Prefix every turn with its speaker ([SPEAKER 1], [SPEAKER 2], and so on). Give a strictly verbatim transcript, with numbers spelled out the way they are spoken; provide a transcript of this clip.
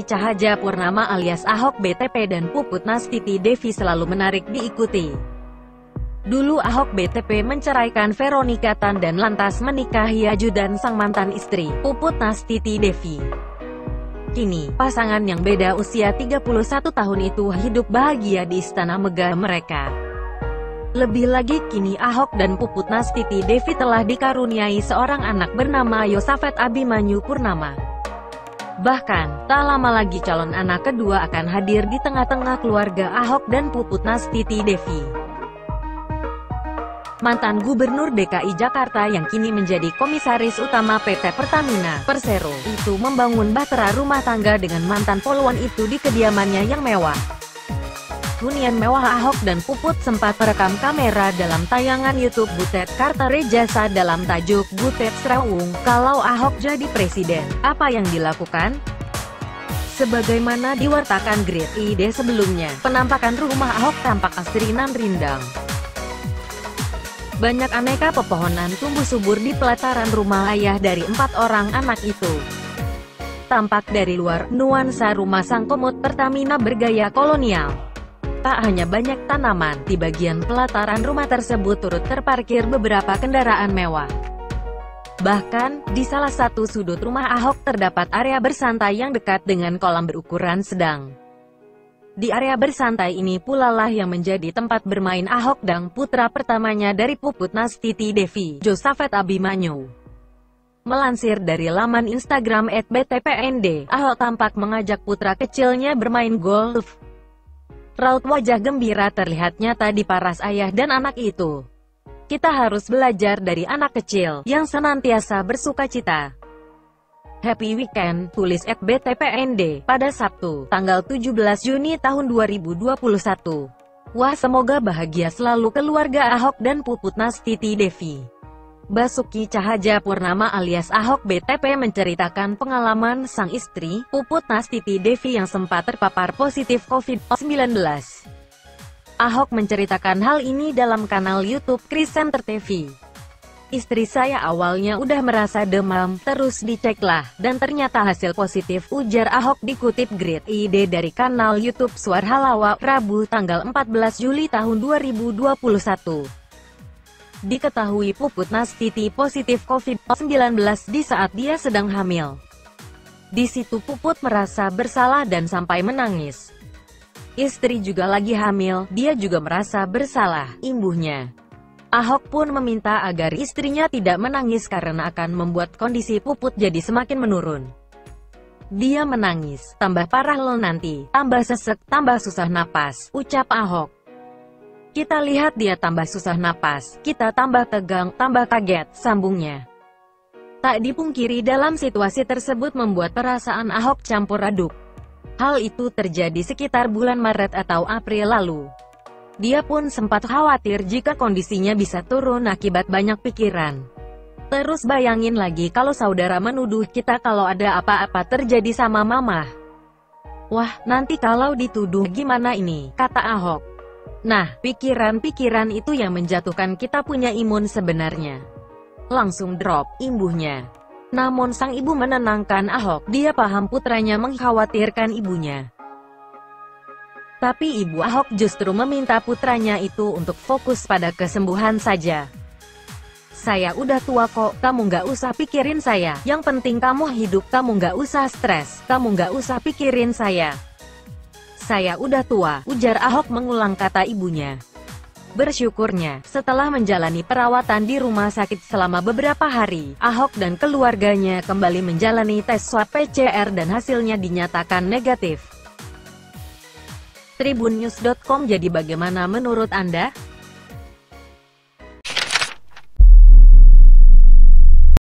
[SPEAKER 1] Basuki Cahayapurnama alias Ahok B T P dan Puput Nastiti Devi selalu menarik diikuti. Dulu Ahok B T P menceraikan Veronica Tan dan lantas menikahi ajudan sang mantan istri, Puput Nastiti Devi. Kini, pasangan yang beda usia tiga puluh satu tahun itu hidup bahagia di istana megah mereka. Lebih lagi kini Ahok dan Puput Nastiti Devi telah dikaruniai seorang anak bernama Yosafat Abimanyu Purnama. Bahkan, tak lama lagi calon anak kedua akan hadir di tengah-tengah keluarga Ahok dan Puput Nastiti Devi. Mantan Gubernur D K I Jakarta yang kini menjadi Komisaris Utama P T Pertamina, Persero, itu membangun bahtera rumah tangga dengan mantan polwan itu di kediamannya yang mewah. Hunian mewah Ahok dan Puput sempat merekam kamera dalam tayangan YouTube Butet Kartarejasa dalam tajuk Butet Srawung, kalau Ahok jadi presiden, apa yang dilakukan? Sebagaimana diwartakan Grid I D sebelumnya, penampakan rumah Ahok tampak asri nan rindang. Banyak aneka pepohonan tumbuh subur di pelataran rumah ayah dari empat orang anak itu. Tampak dari luar, nuansa rumah sang komod Pertamina bergaya kolonial. Tak hanya banyak tanaman, di bagian pelataran rumah tersebut turut terparkir beberapa kendaraan mewah. Bahkan, di salah satu sudut rumah Ahok terdapat area bersantai yang dekat dengan kolam berukuran sedang. Di area bersantai ini pula lah yang menjadi tempat bermain Ahok dan putra pertamanya dari Puput Nastiti Devi, Yosafat Abimanyu. Melansir dari laman Instagram et b t p n d, Ahok tampak mengajak putra kecilnya bermain golf. Raut wajah gembira terlihat nyata di paras ayah dan anak itu. Kita harus belajar dari anak kecil, yang senantiasa bersukacita. Happy Weekend, tulis et b t p n d, pada Sabtu, tanggal tujuh belas Juni tahun dua ribu dua puluh satu. Wah, semoga bahagia selalu keluarga Ahok dan Puput Nastiti Devi. Basuki Cahayapurnama alias Ahok B T P menceritakan pengalaman sang istri, Puput Nastiti Devi yang sempat terpapar positif covid sembilan belas. Ahok menceritakan hal ini dalam kanal YouTube Kriscenter T V. Istri saya awalnya udah merasa demam, terus diceklah, dan ternyata hasil positif, ujar Ahok dikutip Grid I D dari kanal YouTube Suar Halawa, Rabu tanggal empat belas Juli tahun dua ribu dua puluh satu. Diketahui Puput Nastiti positif covid sembilan belas di saat dia sedang hamil. Di situ Puput merasa bersalah dan sampai menangis. Istri juga lagi hamil, dia juga merasa bersalah, imbuhnya. Ahok pun meminta agar istrinya tidak menangis karena akan membuat kondisi Puput jadi semakin menurun. Dia menangis, tambah parah lo nanti, tambah sesek, tambah susah napas, ucap Ahok. Kita lihat dia tambah susah napas, kita tambah tegang, tambah kaget, sambungnya. Tak dipungkiri dalam situasi tersebut membuat perasaan Ahok campur aduk. Hal itu terjadi sekitar bulan Maret atau April lalu. Dia pun sempat khawatir jika kondisinya bisa turun akibat banyak pikiran. Terus bayangin lagi kalau saudara menuduh kita kalau ada apa-apa terjadi sama mama. Wah, nanti kalau dituduh gimana ini, kata Ahok. Nah, pikiran-pikiran itu yang menjatuhkan kita punya imun sebenarnya. Langsung drop, imbuhnya. Namun sang ibu menenangkan Ahok, dia paham putranya mengkhawatirkan ibunya. Tapi ibu Ahok justru meminta putranya itu untuk fokus pada kesembuhan saja. Saya udah tua kok, kamu nggak usah pikirin saya, yang penting kamu hidup, kamu nggak usah stres, kamu nggak usah pikirin saya. Saya udah tua, ujar Ahok mengulang kata ibunya. Bersyukurnya, setelah menjalani perawatan di rumah sakit selama beberapa hari, Ahok dan keluarganya kembali menjalani tes swab P C R dan hasilnya dinyatakan negatif. Tribunnews titik com. Jadi bagaimana menurut Anda?